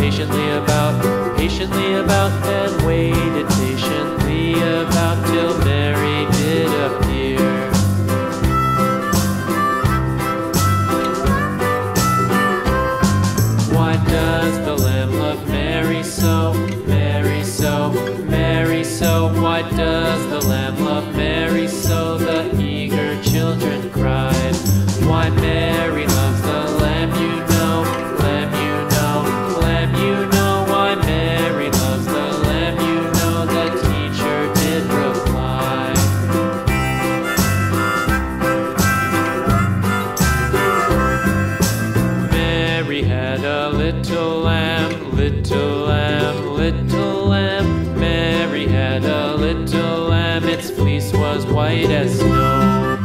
patiently about, and waited patiently about till Mary did appear. Why does the Lamb love Mary so, Mary so, Mary so? Why does the Lamb love Mary so? The eager children cried. Why Mary loves the Lamb, you know, Lamb, you know, Lamb, you know. Why Mary loves the Lamb, you know, the teacher did reply. Mary had a little lamb, little lamb, little lamb. Mary had a little lamb, its fleece was white as snow.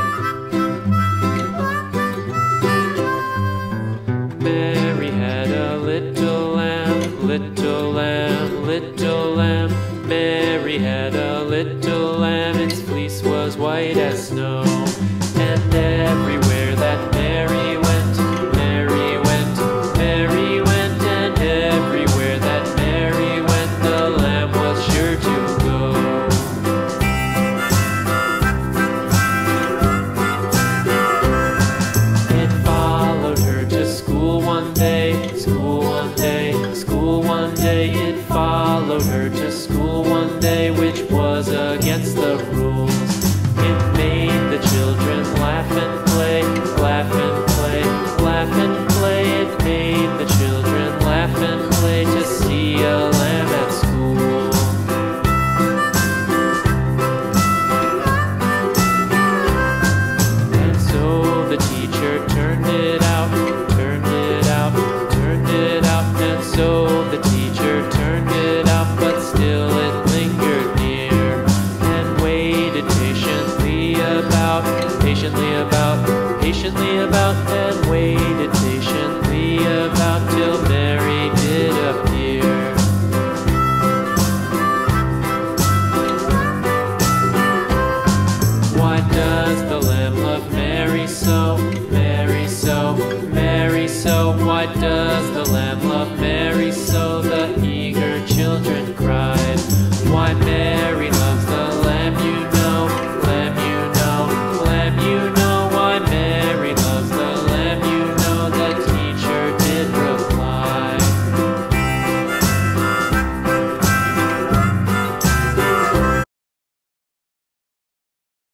Mary had a little lamb, little lamb, little lamb. Mary had a little lamb, its fleece was white as snow. And everywhere that Mary went, Mary went, Mary went, and everywhere that Mary went, the lamb was sure to go. It followed her to school one day, school one day, school one day. It followed her to school one day, which was against the rules. It made the children laugh and play, laugh and play, laugh and play. It made the children laugh and play to see a lamb at school. And so the teacher turned it out, turned it out, turned it out. And so the teacher turned it out, but still it lingered near, and waited patiently about, patiently about, patiently about, and waited patiently about till Mary did appear. Why does the Lamb love Mary so, Mary so, Mary so? Why does